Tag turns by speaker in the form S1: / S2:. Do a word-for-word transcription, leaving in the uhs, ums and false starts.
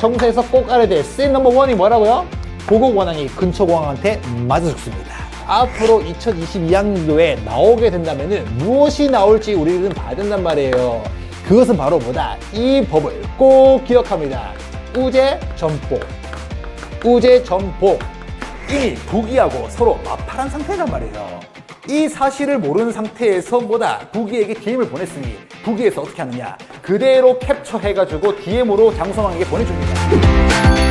S1: 정사에서 꼭 알아야 될 씬 넘버 원이 뭐라고요? 보국 원앙이 근초공항한테 맞아 죽습니다. 앞으로 이천이십이 학년도에 나오게 된다면 무엇이 나올지 우리는 봐야 된단 말이에요. 그것은 바로 뭐다? 이 법을 꼭 기억합니다. 우제 전복. 우제 전복. 이미 부기하고 서로 마팔한 상태란 말이에요. 이 사실을 모르는 상태에서 뭐다? 부기에게 디엠을 보냈으니 부기에서 어떻게 하느냐? 그대로 캡처해가지고 디엠으로 장소망에게 보내줍니다.